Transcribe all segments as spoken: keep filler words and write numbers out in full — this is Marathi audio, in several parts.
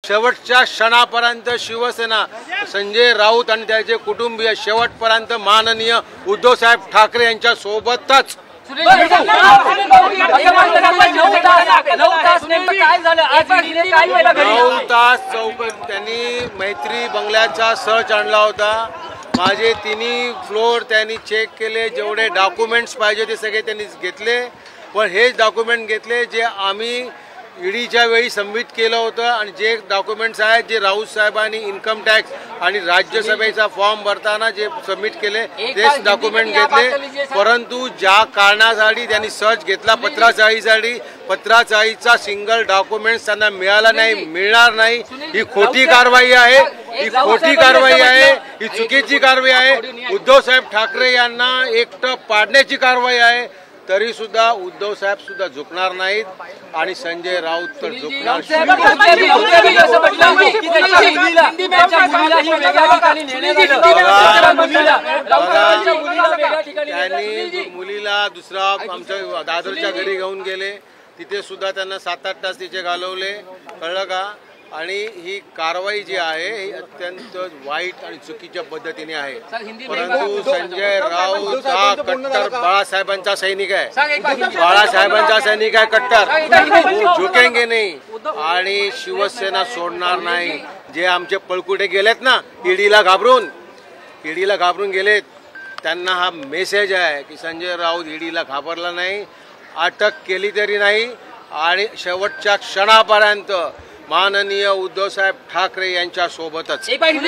शेवटच्या क्षणापर्यंत शिवसेना संजय राऊत आणि त्याचे कुटुंबीय शेवटपर्यंत माननीय उद्धव साहेब ठाकरे यांच्या सोबतच नऊ तास चौक त्यांनी मैत्री बंगल्याचा सर्च आणला होता। माझे तिन्ही फ्लोर त्यांनी चेक केले, जेवढे डॉक्युमेंट्स पाहिजे ते सगळे त्यांनी घेतले, पण हेच डॉक्युमेंट घेतले जे आम्ही ईडीच्या वेळी सबमिट केलं होतं आणि जे डॉक्युमेंट्स आहेत जे राऊत साहेबांनी इन्कम टॅक्स आणि राज्यसभेचा फॉर्म भरताना जे सबमिट केले तेच डॉक्युमेंट घेतले। परंतु ज्या कारणासाठी त्यांनी सर्च घेतला पत्राचाळीसाठी, पत्राचाळीचा सिंगल डॉक्युमेंट्स त्यांना मिळाला नाही, मिळणार नाही। ही खोटी कारवाई आहे, ही खोटी कारवाई आहे, ही चुकीची कारवाई आहे। उद्धव साहेब ठाकरे यांना एकटं पाडण्याची कारवाई आहे। तरी सुद्धा उद्धव साहेब सुद्धा झुकणार नाहीत आणि संजय राऊत तर झुकणार। त्यांनी मुलीला दुसरा आमच्या दादरच्या घरी घेऊन गेले, तिथे सुद्धा त्यांना सात आठ तास तिथे घालवले, कळलं का? आणि ही कारवाई जी आहे ही अत्यंत वाईट आणि चुकीच्या पद्धतीने आहे। परंतु संजय राऊत हा कट्टर बाळासाहेबांचा सैनिक आहे, बाळासाहेबांचा सैनिक आहे कट्टर, झुकेंगे नाही आणि शिवसेना सोडणार नाही। जे आमचे पळकुटे गेलेत ना ईडीला घाबरून, ईडीला घाबरून गेलेत, त्यांना हा मेसेज आहे की संजय राऊत ईडीला घाबरला नाही, अटक केली तरी नाही आणि शेवटच्या क्षणापर्यंत माननीय उद्धव साहेब ठाकरे यांच्या सोबतच।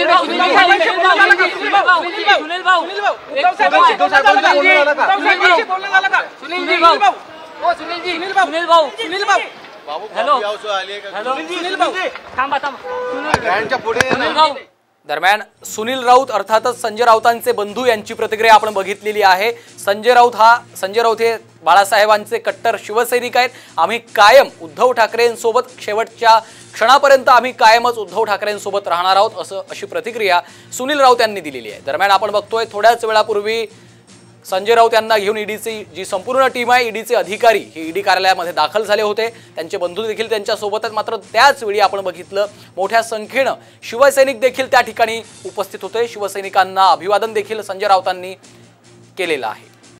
दरम्यान सुनील राऊत अर्थातच संजय राऊतांचे बंधू यांची प्रतिक्रिया आपण बघितलेली आहे। संजय राऊत हा संजय राऊत हे बाळासाहेबांचे कट्टर शिवसैनिक आहेत। आम्ही कायम उद्धव ठाकरेंसोबत शेवटच्या क्षणापर्यंत आम्ही कायमच उद्धव ठाकरेंसोबत राहणार आहोत असं अशी प्रतिक्रिया सुनील राऊत यांनी दिलेली आहे। दरम्यान आपण बघतोय थोड्याच वेळापूर्वी संजय राऊत यांना घेऊन ईडीची जी संपूर्ण टीम आहे, ईडीचे अधिकारी हे ईडी कार्यालयामध्ये दाखल झाले होते, त्यांचे बंधू देखील त्यांच्यासोबतच। मात्र त्याच वेळी आपण बघितलं मोठ्या संख्येनं शिवसैनिक देखील त्या ठिकाणी उपस्थित होते। शिवसैनिकांना अभिवादन देखील संजय राऊतांनी केलेलं आहे।